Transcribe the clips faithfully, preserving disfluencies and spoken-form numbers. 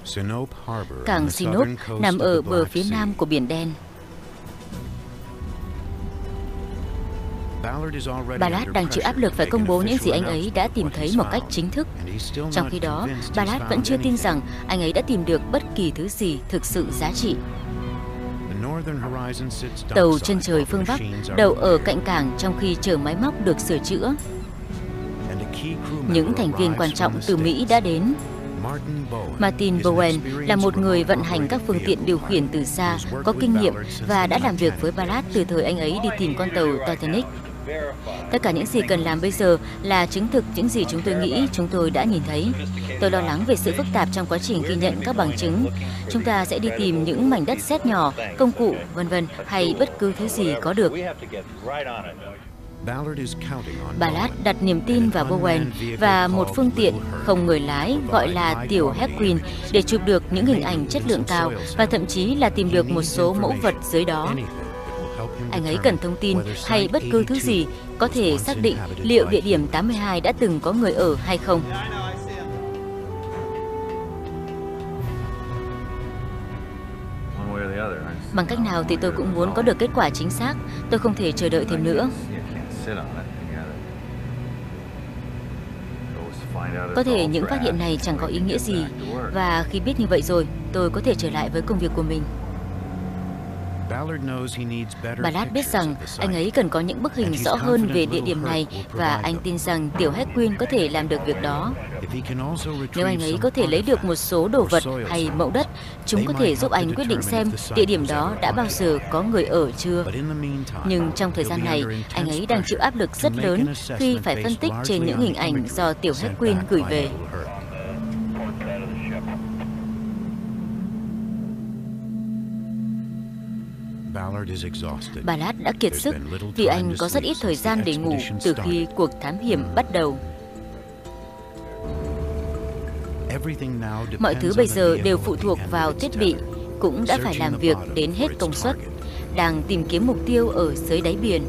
Cảng Sinop nằm ở bờ phía nam của Biển Đen. Ballard đang chịu áp lực phải công bố những gì anh ấy đã tìm thấy một cách chính thức. Trong khi đó, Ballard vẫn chưa tin rằng anh ấy đã tìm được bất kỳ thứ gì thực sự giá trị. Tàu Chân trời phương Bắc đậu ở cạnh cảng trong khi chờ máy móc được sửa chữa. Những thành viên quan trọng từ Mỹ đã đến. Martin Bowen là một người vận hành các phương tiện điều khiển từ xa, có kinh nghiệm và đã làm việc với Ballard từ thời anh ấy đi tìm con tàu Titanic. Tất cả những gì cần làm bây giờ là chứng thực những gì chúng tôi nghĩ chúng tôi đã nhìn thấy. Tôi lo lắng về sự phức tạp trong quá trình ghi nhận các bằng chứng. Chúng ta sẽ đi tìm những mảnh đất sét nhỏ, công cụ, vân vân hay bất cứ thứ gì có được. Ballard đặt niềm tin vào Bowen và một phương tiện không người lái gọi là tiểu Hedwig để chụp được những hình ảnh chất lượng cao và thậm chí là tìm được một số mẫu vật dưới đó. Anh ấy cần thông tin hay bất cứ thứ gì có thể xác định liệu địa điểm tám mươi hai đã từng có người ở hay không. Bằng cách nào thì tôi cũng muốn có được kết quả chính xác. Tôi không thể chờ đợi thêm nữa. Có thể những phát hiện này chẳng có ý nghĩa gì. Và khi biết như vậy rồi, tôi có thể trở lại với công việc của mình. Ballard biết rằng anh ấy cần có những bức hình rõ hơn về địa điểm này và anh tin rằng tiểu Hedwig có thể làm được việc đó. Nếu anh ấy có thể lấy được một số đồ vật hay mẫu đất, chúng có thể giúp anh quyết định xem địa điểm đó đã bao giờ có người ở chưa. Nhưng trong thời gian này, anh ấy đang chịu áp lực rất lớn khi phải phân tích trên những hình ảnh do tiểu Hedwig gửi về. Ballard đã kiệt sức vì anh có rất ít thời gian để ngủ từ khi cuộc thám hiểm bắt đầu. Mọi thứ bây giờ đều phụ thuộc vào thiết bị, cũng đã phải làm việc đến hết công suất, đang tìm kiếm mục tiêu ở dưới đáy biển.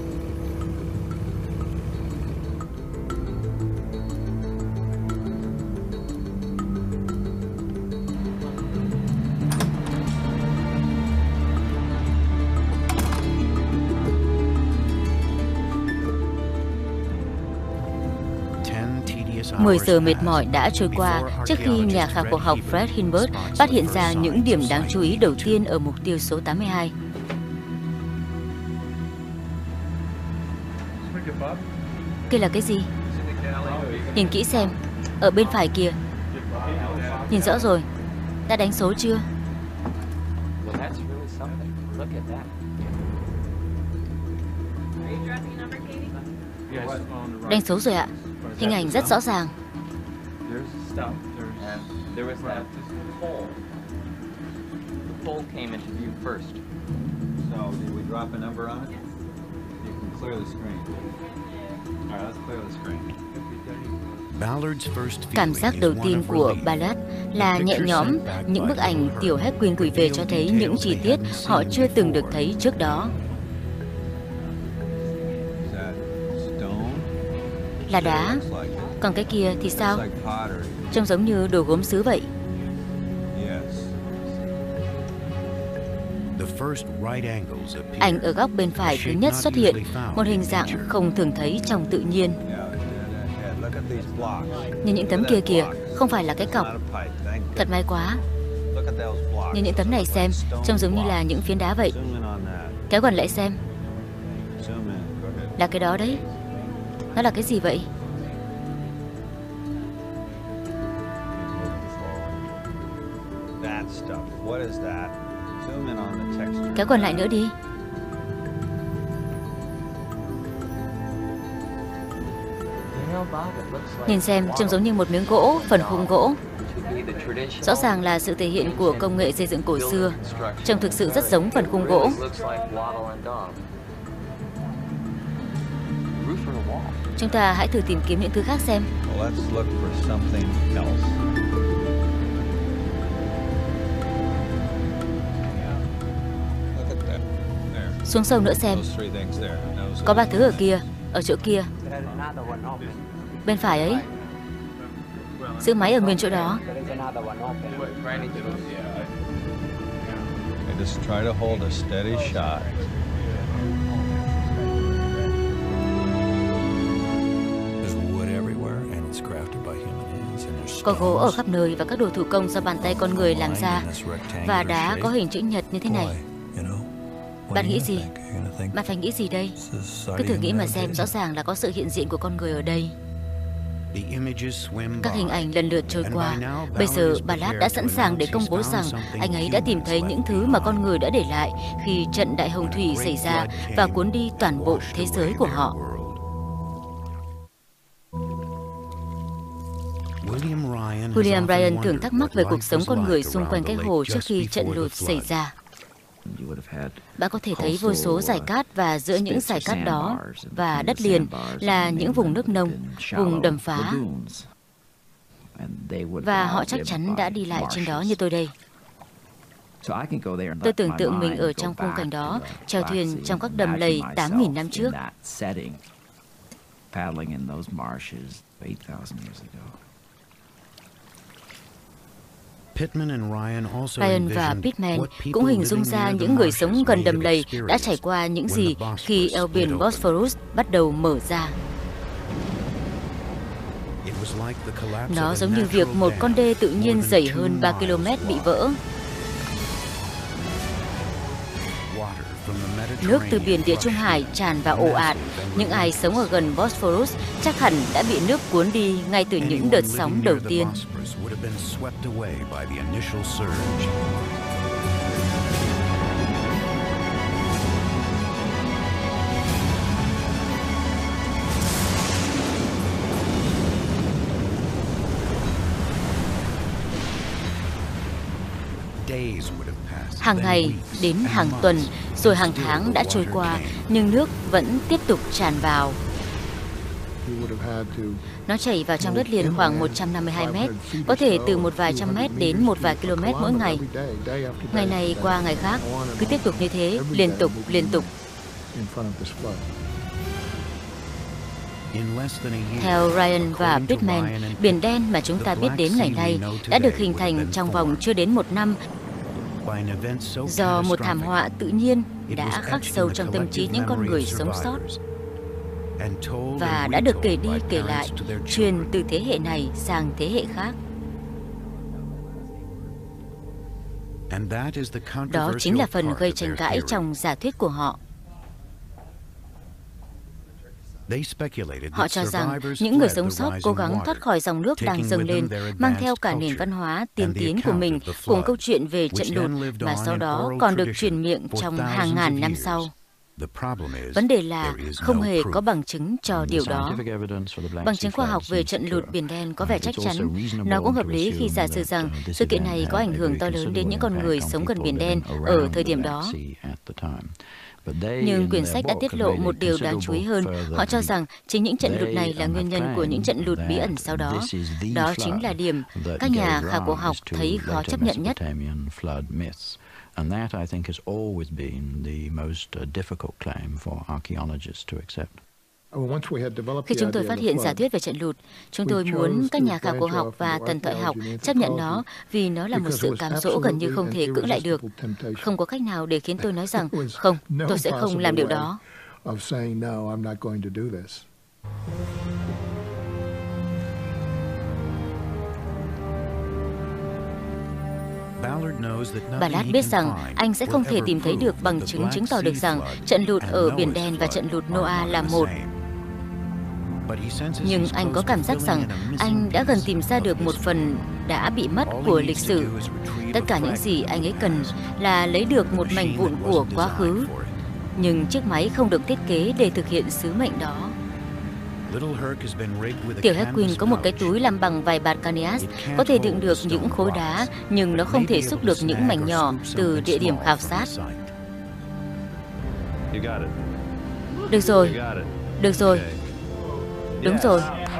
mười giờ mệt mỏi đã trôi qua trước khi nhà khảo cổ học Fred Hilbert phát hiện ra những điểm đáng chú ý đầu tiên ở mục tiêu số tám mươi hai. Kia là cái gì? Nhìn kỹ xem, ở bên phải kìa. Nhìn rõ rồi. Đã đánh số chưa? Đánh số rồi ạ. Hình ảnh rất rõ ràng. Cảm giác đầu tiên của Ballard là nhẹ nhõm. Những bức ảnh tiểu Hedwig gửi về cho thấy những chi tiết họ chưa từng được thấy trước đó. Là đá. Còn cái kia thì sao? Trông giống như đồ gốm sứ vậy. Ảnh ở góc bên phải thứ nhất xuất hiện một hình dạng không thường thấy trong tự nhiên. Nhìn những tấm kia kìa, không phải là cái cọc. Thật may quá. Nhìn những tấm này xem, trông giống như là những phiến đá vậy. Kéo gần lại xem. Là cái đó đấy. Nó là cái gì vậy? Kéo còn lại nữa đi. Nhìn xem, trông giống như một miếng gỗ, phần khung gỗ. Rõ ràng là sự thể hiện của công nghệ xây dựng cổ xưa. Trông thực sự rất giống phần khung gỗ. Chúng ta hãy thử tìm kiếm những thứ khác xem. Xuống sâu nữa xem. Có ba thứ ở kia, ở chỗ kia. Bên phải ấy. Giữ máy ở nguyên chỗ đó. Just try to hold a steady shot. Có gỗ ở khắp nơi và các đồ thủ công do bàn tay con người làm ra, và đá có hình chữ nhật như thế này. Bạn nghĩ gì? Bạn phải nghĩ gì đây? Cứ thử nghĩ mà xem, rõ ràng là có sự hiện diện của con người ở đây. Các hình ảnh lần lượt trôi qua. Bây giờ Ballard đã sẵn sàng để công bố rằng anh ấy đã tìm thấy những thứ mà con người đã để lại khi trận Đại Hồng Thủy xảy ra và cuốn đi toàn bộ thế giới của họ. William Ryan thường thắc mắc về cuộc sống con người xung quanh cái hồ trước khi trận lụt xảy ra. Bạn có thể thấy vô số dải cát, và giữa những dải cát đó và đất liền là những vùng nước nông, vùng đầm phá. Và họ chắc chắn đã đi lại trên đó như tôi đây. Tôi tưởng tượng mình ở trong khung cảnh đó, chèo thuyền trong các đầm lầy tám nghìn năm trước. Ryan và Pittman cũng hình dung ra những người sống gần đầm lầy đã trải qua những gì khi eo biển Bosphorus bắt đầu mở ra. Nó giống như việc một con đê tự nhiên dày hơn ba ki lô mét bị vỡ. Nước từ biển Địa Trung Hải tràn vào ồ ạt. Những ai sống ở gần Bosphorus chắc hẳn đã bị nước cuốn đi ngay từ những đợt sóng đầu tiên. Hàng ngày đến hàng tuần, rồi hàng tháng đã trôi qua, nhưng nước vẫn tiếp tục tràn vào. Nó chảy vào trong đất liền khoảng một trăm năm mươi hai mét, có thể từ một vài trăm mét đến một vài km mỗi ngày. Ngày này qua ngày khác, cứ tiếp tục như thế, liên tục, liên tục. Theo Ryan và Pittman, biển đen mà chúng ta biết đến ngày nay đã được hình thành trong vòng chưa đến một năm do một thảm họa tự nhiên đã khắc sâu trong tâm trí những con người sống sót và đã được kể đi kể lại, truyền từ thế hệ này sang thế hệ khác. Đó chính là phần gây tranh cãi trong giả thuyết của họ. Họ cho rằng những người sống sót cố gắng thoát khỏi dòng nước đang dâng lên, mang theo cả nền văn hóa tiên tiến của mình cùng câu chuyện về trận lụt mà sau đó còn được truyền miệng trong hàng ngàn năm sau. Vấn đề là không hề có bằng chứng cho điều đó. Bằng chứng khoa học về trận lụt Biển Đen có vẻ chắc chắn. Nó cũng hợp lý khi giả sử rằng sự kiện này có ảnh hưởng to lớn đến những con người sống gần Biển Đen ở thời điểm đó. Nhưng quyển sách đã tiết lộ một điều đáng chú ý hơn. Họ cho rằng chính những trận lụt này là nguyên nhân của những trận lụt bí ẩn sau đó. Đó chính là điểm các nhà khảo cổ học thấy khó chấp nhận nhất. And that, I think, has always been the most difficult claim for archaeologists to accept. Khi chúng tôi phát hiện giả thuyết về trận lụt, chúng tôi muốn các nhà khảo cổ học và thần thoại học chấp nhận nó vì nó là một sự cám dỗ gần như không thể cưỡng lại được. Không có cách nào để khiến tôi nói rằng, không, tôi sẽ không làm điều đó. Ballard biết rằng anh sẽ không thể tìm thấy được bằng chứng chứng tỏ được rằng trận lụt ở Biển Đen và trận lụt Noah là một. Nhưng anh có cảm giác rằng anh đã gần tìm ra được một phần đã bị mất của lịch sử. Tất cả những gì anh ấy cần là lấy được một mảnh vụn của quá khứ. Nhưng chiếc máy không được thiết kế để thực hiện sứ mệnh đó. Tiểu Hercules có một cái túi làm bằng vài bạt Canias, có thể đựng được những khối đá, nhưng nó không thể xúc được những mảnh nhỏ từ địa điểm khảo sát. Được rồi, được rồi, đúng rồi.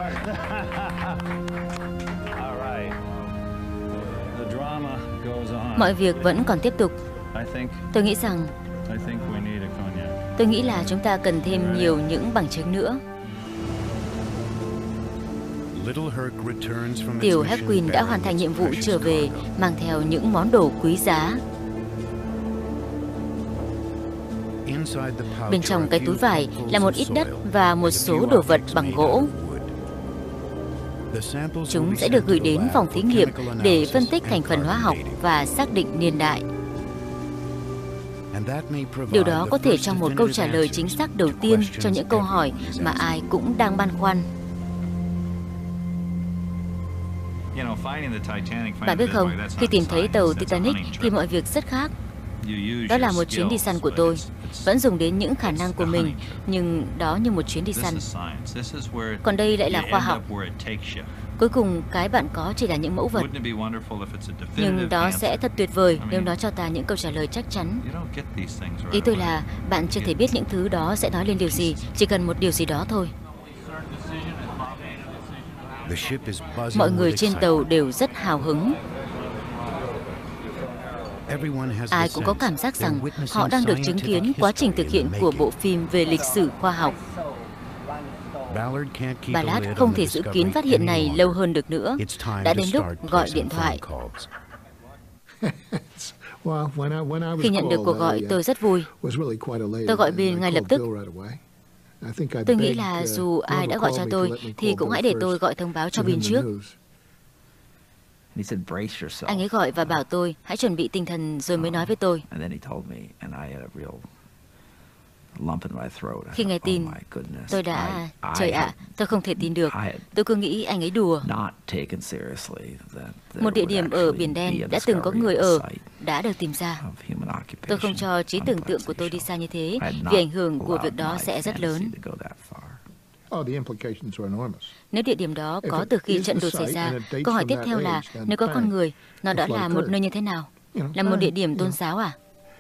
Mọi việc vẫn còn tiếp tục. Tôi nghĩ rằng, tôi nghĩ là chúng ta cần thêm nhiều những bằng chứng nữa. Tiểu Hercules đã hoàn thành nhiệm vụ trở về, mang theo những món đồ quý giá. Bên trong cái túi vải là một ít đất và một số đồ vật bằng gỗ. Chúng sẽ được gửi đến phòng thí nghiệm để phân tích thành phần hóa học và xác định niên đại. Điều đó có thể cho một câu trả lời chính xác đầu tiên cho những câu hỏi mà ai cũng đang băn khoăn. Bạn biết không, khi tìm thấy tàu Titanic thì mọi việc rất khác. Đó là một chuyến đi săn của tôi, vẫn dùng đến những khả năng của mình, nhưng đó như một chuyến đi săn. Còn đây lại là khoa học. Cuối cùng, cái bạn có chỉ là những mẫu vật. Nhưng đó sẽ thật tuyệt vời nếu nó cho ta những câu trả lời chắc chắn. Ý tôi là, bạn chưa thể biết những thứ đó sẽ nói lên điều gì, chỉ cần một điều gì đó thôi. Mọi người trên tàu đều rất hào hứng. Ai cũng có cảm giác rằng họ đang được chứng kiến quá trình thực hiện của bộ phim về lịch sử khoa học. Ballard không thể giữ kín phát hiện này lâu hơn được nữa. Đã đến lúc gọi điện thoại. Khi nhận được cuộc gọi, tôi rất vui. Tôi gọi Bill ngay lập tức. Tôi nghĩ là dù ai đã gọi cho tôi, thì cũng hãy để tôi gọi thông báo cho Bill trước. Anh ấy gọi và bảo tôi hãy chuẩn bị tinh thần rồi mới nói với tôi. Khi nghe tin, tôi đã... Trời ạ, tôi không thể tin được. Tôi cứ nghĩ anh ấy đùa. Một địa điểm ở Biển Đen đã từng có người ở đã được tìm ra. Tôi không cho trí tưởng tượng của tôi đi xa như thế, vì ảnh hưởng của việc đó sẽ rất lớn. Nếu địa điểm đó có từ khi trận đổ xảy ra, câu hỏi tiếp theo là nếu có con người, nó đã là một nơi như thế nào? Là một địa điểm tôn giáo à?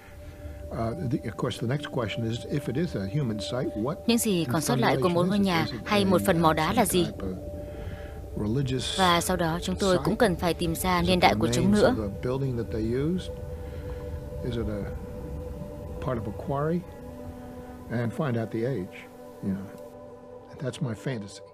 Những gì còn sót lại của một ngôi nhà hay một phần mỏ đá là gì? Và sau đó chúng tôi cũng cần phải tìm ra niên đại của chúng nữa. That's my fantasy.